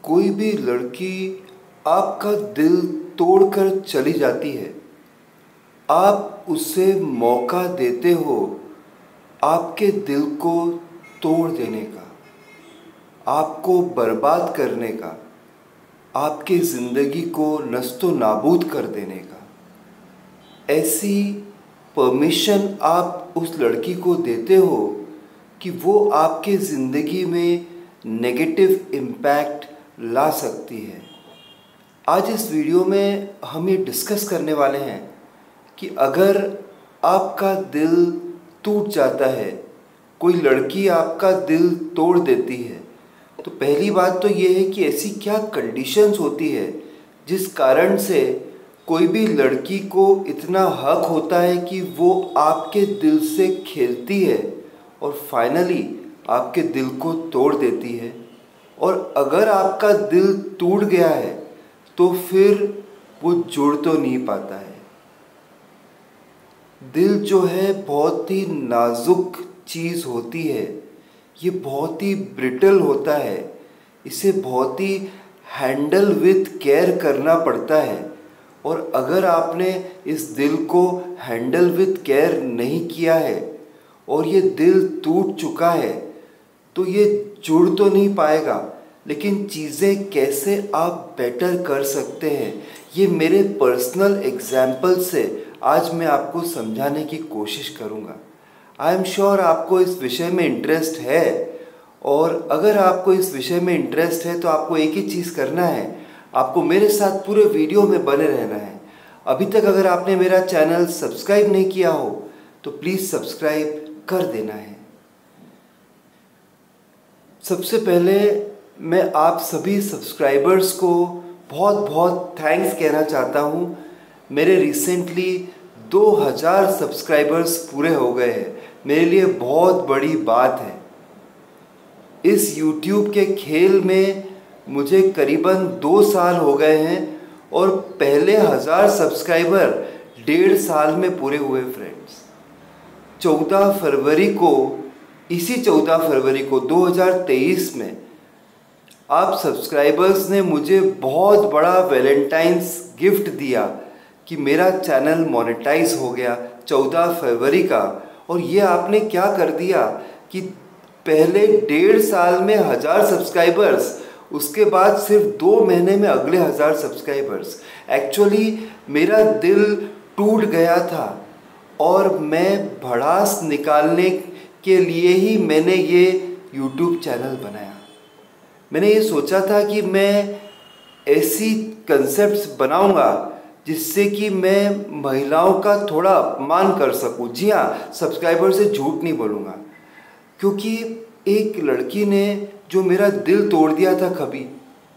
कोई भी लड़की आपका दिल तोड़कर चली जाती है, आप उसे मौका देते हो आपके दिल को तोड़ देने का, आपको बर्बाद करने का, आपकी ज़िंदगी को नस्तो नाबूद कर देने का। ऐसी परमिशन आप उस लड़की को देते हो कि वो आपके ज़िंदगी में नेगेटिव इम्पैक्ट ला सकती है। आज इस वीडियो में हम ये डिस्कस करने वाले हैं कि अगर आपका दिल टूट जाता है, कोई लड़की आपका दिल तोड़ देती है, तो पहली बात तो ये है कि ऐसी क्या कंडीशंस होती है जिस कारण से कोई भी लड़की को इतना हक होता है कि वो आपके दिल से खेलती है और फाइनली आपके दिल को तोड़ देती है। और अगर आपका दिल टूट गया है तो फिर वो जुड़ तो नहीं पाता है। दिल जो है बहुत ही नाजुक चीज़ होती है, ये बहुत ही ब्रिटल होता है, इसे बहुत ही हैंडल विथ केयर करना पड़ता है। और अगर आपने इस दिल को हैंडल विथ केयर नहीं किया है और ये दिल टूट चुका है तो ये जुड़ तो नहीं पाएगा, लेकिन चीज़ें कैसे आप बेटर कर सकते हैं ये मेरे पर्सनल एग्जाम्पल से आज मैं आपको समझाने की कोशिश करूँगा। आई एम श्योर आपको इस विषय में इंटरेस्ट है, और अगर आपको इस विषय में इंटरेस्ट है तो आपको एक ही चीज़ करना है, आपको मेरे साथ पूरे वीडियो में बने रहना है। अभी तक अगर आपने मेरा चैनल सब्सक्राइब नहीं किया हो तो प्लीज़ सब्सक्राइब कर देना है। सबसे पहले मैं आप सभी सब्सक्राइबर्स को बहुत बहुत थैंक्स कहना चाहता हूँ। मेरे रिसेंटली 2000 सब्सक्राइबर्स पूरे हो गए हैं, मेरे लिए बहुत बड़ी बात है। इस YouTube के खेल में मुझे करीबन 2 साल हो गए हैं और पहले 1000 सब्सक्राइबर 1.5 साल में पूरे हुए फ्रेंड्स। 14 फरवरी को, इसी 14 फरवरी को 2023 में आप सब्सक्राइबर्स ने मुझे बहुत बड़ा वैलेंटाइंस गिफ्ट दिया कि मेरा चैनल मोनेटाइज हो गया 14 फरवरी का। और ये आपने क्या कर दिया कि पहले 1.5 साल में 1000 सब्सक्राइबर्स, उसके बाद सिर्फ 2 महीने में अगले 1000 सब्सक्राइबर्स। एक्चुअली मेरा दिल टूट गया था और मैं भड़ास निकालने के लिए ही मैंने ये YouTube चैनल बनाया। मैंने ये सोचा था कि मैं ऐसी कंसेप्ट्स बनाऊंगा जिससे कि मैं महिलाओं का थोड़ा अपमान कर सकूं। जी हाँ, सब्सक्राइबर से झूठ नहीं बोलूँगा, क्योंकि एक लड़की ने जो मेरा दिल तोड़ दिया था कभी,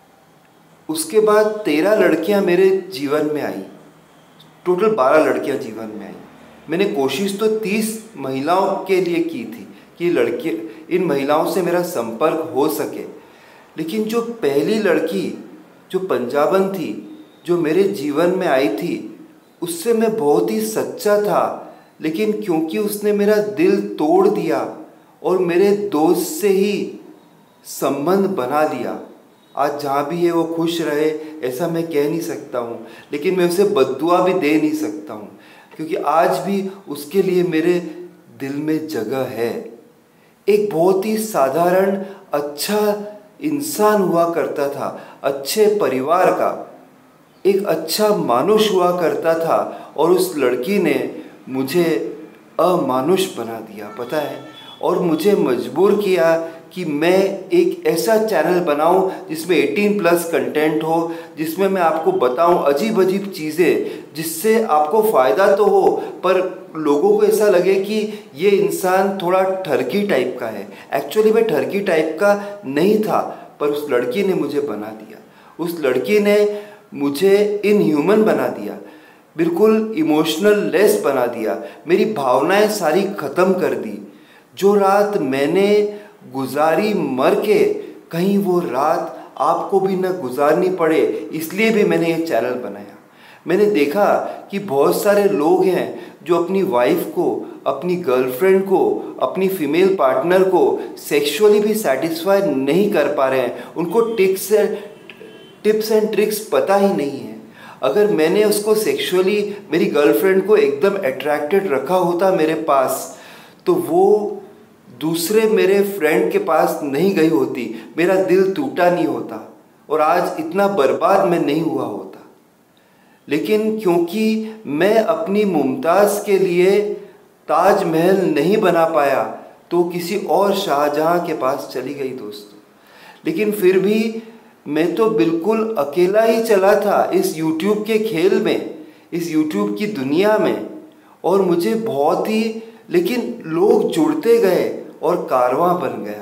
उसके बाद 13 लड़कियां मेरे जीवन में आई, टोटल 12 लड़कियां जीवन में आई। मैंने कोशिश तो 30 महिलाओं के लिए की थी कि इन महिलाओं से मेरा संपर्क हो सके, लेकिन जो पहली लड़की जो पंजाबन थी जो मेरे जीवन में आई थी, उससे मैं बहुत ही सच्चा था, लेकिन क्योंकि उसने मेरा दिल तोड़ दिया और मेरे दोस्त से ही संबंध बना लिया। आज जहाँ भी है वो खुश रहे ऐसा मैं कह नहीं सकता हूँ, लेकिन मैं उसे बद्दुआ भी दे नहीं सकता हूँ, क्योंकि आज भी उसके लिए मेरे दिल में जगह है। एक बहुत ही साधारण अच्छा इंसान हुआ करता था, अच्छे परिवार का एक अच्छा मानुष हुआ करता था, और उस लड़की ने मुझे अमानुष बना दिया, पता है। और मुझे मजबूर किया कि मैं एक ऐसा चैनल बनाऊं जिसमें 18+ कंटेंट हो, जिसमें मैं आपको बताऊं अजीब अजीब चीज़ें, जिससे आपको फ़ायदा तो हो पर लोगों को ऐसा लगे कि ये इंसान थोड़ा ठरकी टाइप का है। एक्चुअली मैं ठरकी टाइप का नहीं था, पर उस लड़की ने मुझे बना दिया। उस लड़की ने मुझे इनह्यूमन बना दिया, बिल्कुल इमोशनल लेस बना दिया, मेरी भावनाएं सारी ख़त्म कर दी। जो रात मैंने गुजारी मर के, कहीं वो रात आपको भी न गुजारनी पड़े, इसलिए भी मैंने ये चैनल बनाया। मैंने देखा कि बहुत सारे लोग हैं जो अपनी वाइफ को, अपनी गर्लफ्रेंड को, अपनी फीमेल पार्टनर को सेक्सुअली भी सेटिस्फाई नहीं कर पा रहे हैं। उनको टिप्स एंड ट्रिक्स पता ही नहीं है। अगर मैंने उसको सेक्सुअली मेरी गर्लफ्रेंड को एकदम अट्रैक्टेड रखा होता मेरे पास, तो वो दूसरे मेरे फ्रेंड के पास नहीं गई होती, मेरा दिल टूटा नहीं होता और आज इतना बर्बाद मैं नहीं हुआ होता। लेकिन क्योंकि मैं अपनी मुमताज़ के लिए ताजमहल नहीं बना पाया तो किसी और शाहजहां के पास चली गई दोस्तों। लेकिन फिर भी मैं तो बिल्कुल अकेला ही चला था इस YouTube के खेल में, इस YouTube की दुनिया में, और मुझे बहुत ही लेकिन लोग जुड़ते गए और कारवां बन गया।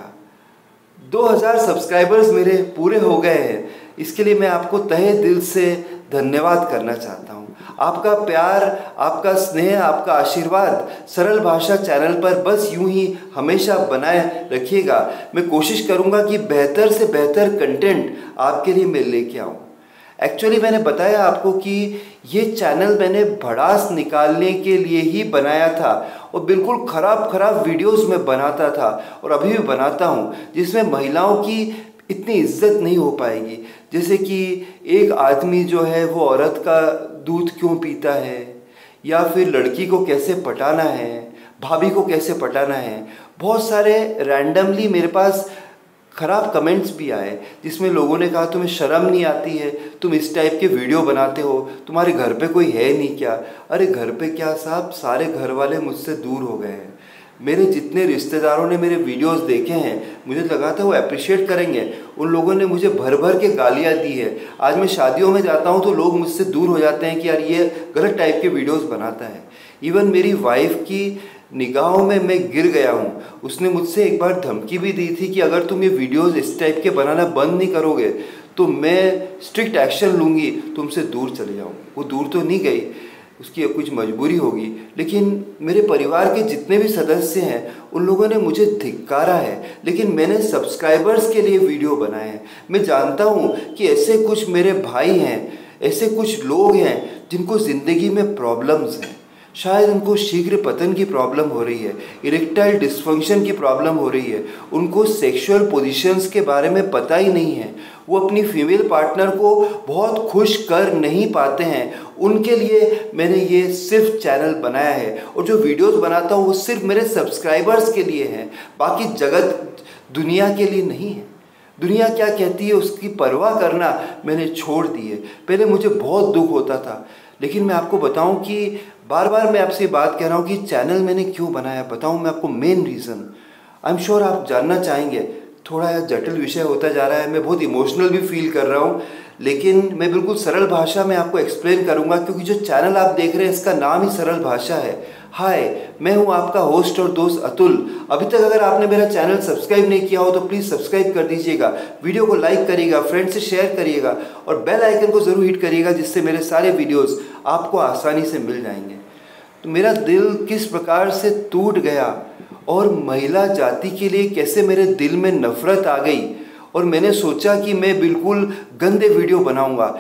2000 सब्सक्राइबर्स मेरे पूरे हो गए हैं। इसके लिए मैं आपको तहे दिल से धन्यवाद करना चाहता हूँ। आपका प्यार, आपका स्नेह, आपका आशीर्वाद सरल भाषा चैनल पर बस यूं ही हमेशा बनाए रखिएगा। मैं कोशिश करूँगा कि बेहतर से बेहतर कंटेंट आपके लिए मैं लेके आऊँ। एक्चुअली मैंने बताया आपको कि ये चैनल मैंने भड़ास निकालने के लिए ही बनाया था और बिल्कुल ख़राब वीडियोस में बनाता था और अभी भी बनाता हूँ, जिसमें महिलाओं की इतनी इज्जत नहीं हो पाएगी। जैसे कि एक आदमी जो है वो औरत का दूध क्यों पीता है, या फिर लड़की को कैसे पटाना है, भाभी को कैसे पटाना है। बहुत सारे रैंडमली मेरे पास ख़राब कमेंट्स भी आए जिसमें लोगों ने कहा तुम्हें शर्म नहीं आती है, तुम इस टाइप के वीडियो बनाते हो, तुम्हारे घर पे कोई है नहीं क्या। अरे घर पे क्या साहब, सारे घर वाले मुझसे दूर हो गए हैं। मेरे जितने रिश्तेदारों ने मेरे वीडियोस देखे हैं, मुझे लगा था वो अप्रिशिएट करेंगे, उन लोगों ने मुझे भर भर के गालियाँ दी है। आज मैं शादियों में जाता हूँ तो लोग मुझसे दूर हो जाते हैं कि यार ये गलत टाइप के वीडियोस बनाता है। इवन मेरी वाइफ की निगाहों में मैं गिर गया हूँ। उसने मुझसे एक बार धमकी भी दी थी कि अगर तुम ये वीडियोस इस टाइप के बनाना बंद नहीं करोगे तो मैं स्ट्रिक्ट एक्शन लूँगी, तुमसे दूर चले जाऊँगी। वो दूर तो नहीं गई, उसकी कुछ मजबूरी होगी, लेकिन मेरे परिवार के जितने भी सदस्य हैं उन लोगों ने मुझे धिक्कारा है। लेकिन मैंने सब्सक्राइबर्स के लिए वीडियो बनाए हैं। मैं जानता हूँ कि ऐसे कुछ मेरे भाई हैं, ऐसे कुछ लोग हैं जिनको ज़िंदगी में प्रॉब्लम्स हैं। शायद उनको शीघ्र पतन की प्रॉब्लम हो रही है, इरेक्टाइल डिस्फंक्शन की प्रॉब्लम हो रही है, उनको सेक्सुअल पोजीशंस के बारे में पता ही नहीं है, वो अपनी फीमेल पार्टनर को बहुत खुश कर नहीं पाते हैं। उनके लिए मैंने ये सिर्फ चैनल बनाया है और जो वीडियोस बनाता हूँ वो सिर्फ मेरे सब्सक्राइबर्स के लिए हैं, बाकी जगत दुनिया के लिए नहीं है। दुनिया क्या कहती है उसकी परवाह करना मैंने छोड़ दी है। पहले मुझे बहुत दुख होता था, लेकिन मैं आपको बताऊं कि बार बार मैं आपसे बात कह रहा हूं कि चैनल मैंने क्यों बनाया। बताऊं मैं आपको main reason. I am sure आप जानना चाहेंगे। थोड़ा जटिल विषय होता जा रहा है, मैं बहुत इमोशनल भी फील कर रहा हूं, लेकिन मैं बिल्कुल सरल भाषा में आपको एक्सप्लेन करूंगा, क्योंकि जो चैनल आप देख रहे हैं इसका नाम ही सरल भाषा है। हाय, मैं हूं आपका होस्ट और दोस्त अतुल। अभी तक अगर आपने मेरा चैनल सब्सक्राइब नहीं किया हो तो प्लीज़ सब्सक्राइब कर दीजिएगा, वीडियो को लाइक करिएगा, फ्रेंड से शेयर करिएगा और बेल आइकन को ज़रूर हिट करिएगा, जिससे मेरे सारे वीडियोज़ आपको आसानी से मिल जाएंगे। तो मेरा दिल किस प्रकार से टूट गया और महिला जाति के लिए कैसे मेरे दिल में नफ़रत आ गई, और मैंने सोचा कि मैं बिल्कुल गंदे वीडियो बनाऊंगा,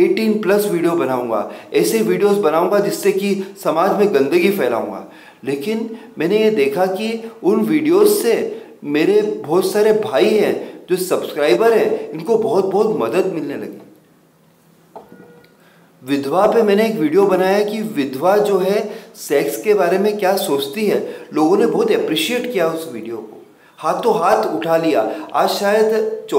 18+ वीडियो बनाऊंगा, ऐसे वीडियोस बनाऊंगा जिससे कि समाज में गंदगी फैलाऊंगा। लेकिन मैंने ये देखा कि उन वीडियोस से मेरे बहुत सारे भाई हैं जो सब्सक्राइबर हैं, इनको बहुत मदद मिलने लगी। विधवा पे मैंने एक वीडियो बनाया कि विधवा जो है सेक्स के बारे में क्या सोचती है। लोगों ने बहुत अप्रिशिएट किया उस वीडियो को, हाथों हाथ उठा लिया। आज शायद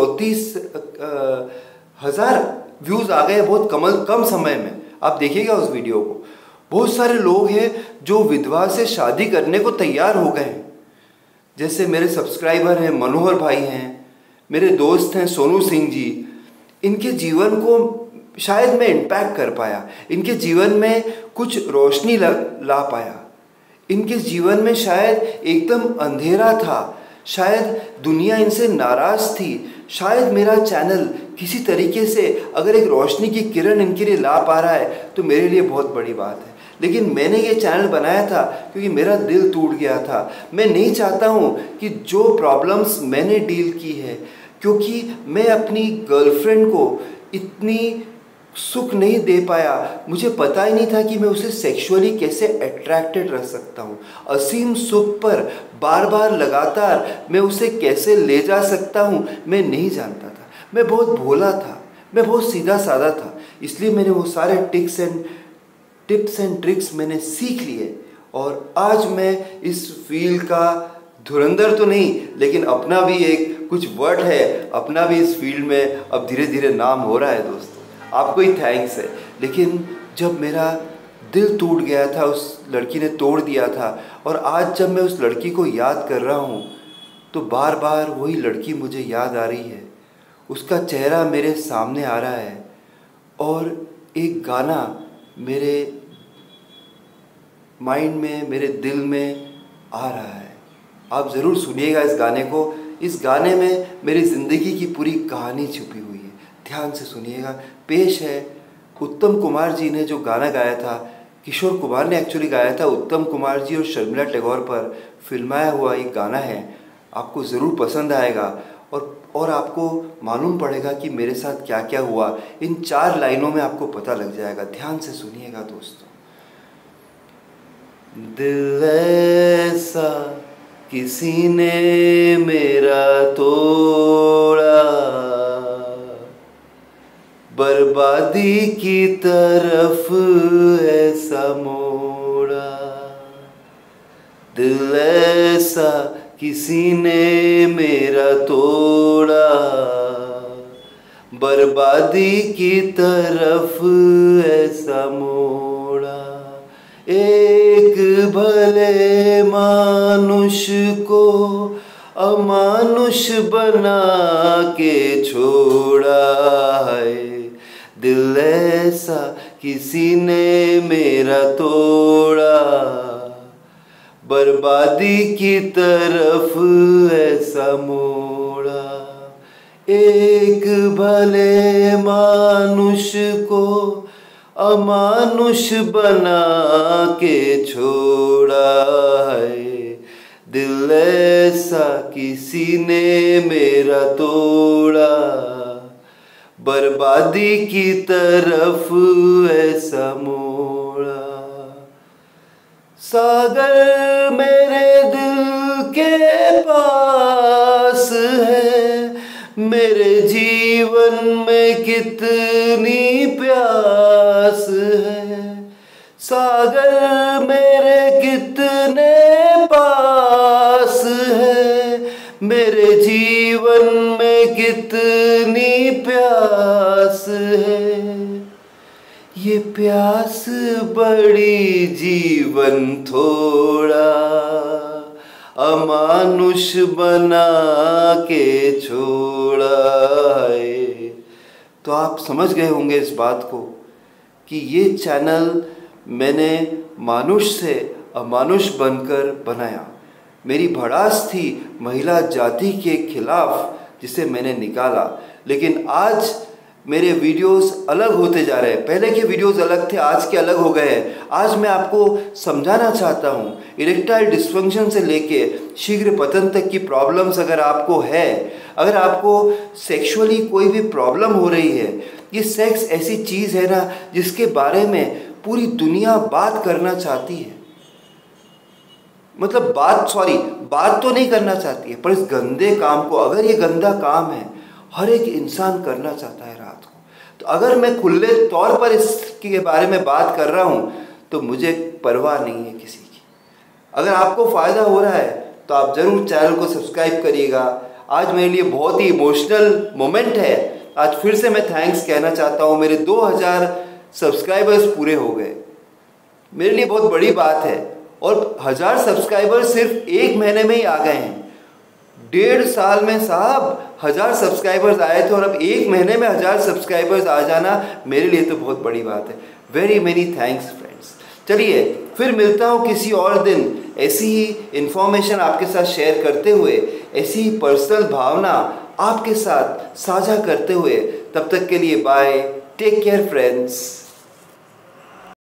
34,000 व्यूज़ आ गए बहुत कम समय में। आप देखिएगा उस वीडियो को। बहुत सारे लोग हैं जो विधवा से शादी करने को तैयार हो गए हैं। जैसे मेरे सब्सक्राइबर हैं, मनोहर भाई हैं, मेरे दोस्त हैं सोनू सिंह जी। इनके जीवन को शायद मैं इम्पैक्ट कर पाया, इनके जीवन में कुछ रोशनी ला पाया। इनके जीवन में शायद एकदम अंधेरा था, शायद दुनिया इनसे नाराज़ थी। शायद मेरा चैनल किसी तरीके से अगर एक रोशनी की किरण इनके लिए ला पा रहा है तो मेरे लिए बहुत बड़ी बात है। लेकिन मैंने ये चैनल बनाया था क्योंकि मेरा दिल टूट गया था। मैं नहीं चाहता हूँ कि जो प्रॉब्लम्स मैंने डील की है, क्योंकि मैं अपनी गर्लफ्रेंड को इतनी सुख नहीं दे पाया, मुझे पता ही नहीं था कि मैं उसे सेक्सुअली कैसे अट्रैक्टेड रह सकता हूँ। असीम सुख पर बार बार लगातार मैं उसे कैसे ले जा सकता हूँ, मैं नहीं जानता था। मैं बहुत भोला था, मैं बहुत सीधा साधा था, इसलिए मैंने वो सारे टिप्स एंड ट्रिक्स मैंने सीख लिए और आज मैं इस फील्ड का धुरंधर तो नहीं, लेकिन अपना भी एक कुछ वर्ड है, अपना भी इस फील्ड में अब धीरे धीरे नाम हो रहा है। दोस्तों, आपको ही थैंक्स है। लेकिन जब मेरा दिल टूट गया था, उस लड़की ने तोड़ दिया था, और आज जब मैं उस लड़की को याद कर रहा हूँ तो बार बार वही लड़की मुझे याद आ रही है, उसका चेहरा मेरे सामने आ रहा है और एक गाना मेरे माइंड में, मेरे दिल में आ रहा है। आप ज़रूर सुनिएगा इस गाने को। इस गाने में मेरी ज़िंदगी की पूरी कहानी छुपी हुई है, ध्यान से सुनिएगा। पेश है उत्तम कुमार जी ने जो गाना गाया था, किशोर कुमार ने एक्चुअली गाया था, उत्तम कुमार जी और शर्मिला टैगोर पर फिल्माया हुआ एक गाना है। आपको ज़रूर पसंद आएगा और आपको मालूम पड़ेगा कि मेरे साथ क्या क्या हुआ। इन 4 लाइनों में आपको पता लग जाएगा, ध्यान से सुनिएगा दोस्तों। दिल ऐसा किसी ने मेरा तोड़ा, बर्बादी की तरफ ऐसा मोड़ा। दिल ऐसा किसी ने मेरा तोड़ा, बर्बादी की तरफ ऐसा मोड़ा। एक भले मानुष को अमानुष बना के छोड़ा है। दिल ऐसा किसी ने मेरा तोड़ा, बर्बादी की तरफ ऐसा मोड़ा। एक भले मानुष को अमानुष बना के छोड़ा है। दिल ऐसा किसी ने मेरा तोड़ा, बर्बादी की तरफ ऐसा मोड़ा। सागर मेरे दिल के पास है, मेरे जीवन में कितनी प्यास है। सागर मेरे कितने पास है, मेरे जीवन में कितनी प्यास है। ये प्यास बड़ी जीवन थोड़ा, अमानुष बना के छोड़ा है। तो आप समझ गए होंगे इस बात को कि ये चैनल मैंने मानुष से अमानुष बनकर बनाया। मेरी भड़ास थी महिला जाति के खिलाफ, जिसे मैंने निकाला। लेकिन आज मेरे वीडियोस अलग होते जा रहे हैं। पहले के वीडियोस अलग थे, आज के अलग हो गए हैं। आज मैं आपको समझाना चाहता हूँ, इरेक्टाइल डिस्फंक्शन से लेके शीघ्र पतन तक की प्रॉब्लम्स अगर आपको है, अगर आपको सेक्सुअली कोई भी प्रॉब्लम हो रही है, ये सेक्स ऐसी चीज़ है ना जिसके बारे में पूरी दुनिया बात करना चाहती है। मतलब बात तो नहीं करना चाहती है, पर इस गंदे काम को, अगर ये गंदा काम है, हर एक इंसान करना चाहता है रात को। तो अगर मैं खुले तौर पर इसके बारे में बात कर रहा हूँ तो मुझे परवाह नहीं है किसी की। अगर आपको फ़ायदा हो रहा है तो आप ज़रूर चैनल को सब्सक्राइब करिएगा। आज मेरे लिए बहुत ही इमोशनल मोमेंट है। आज फिर से मैं थैंक्स कहना चाहता हूँ। मेरे 2000 सब्सक्राइबर्स पूरे हो गए, मेरे लिए बहुत बड़ी बात है। और 1000 सब्सक्राइबर्स सिर्फ 1 महीने में ही आ गए हैं। 1.5 साल में साहब 1000 सब्सक्राइबर्स आए थे और अब 1 महीने में 1000 सब्सक्राइबर्स आ जाना मेरे लिए तो बहुत बड़ी बात है। Very many thanks friends. चलिए फिर मिलता हूँ किसी और दिन, ऐसी ही इन्फॉर्मेशन आपके साथ शेयर करते हुए, ऐसी ही पर्सनल भावना आपके साथ साझा करते हुए। तब तक के लिए बाय, टेक केयर फ्रेंड्स।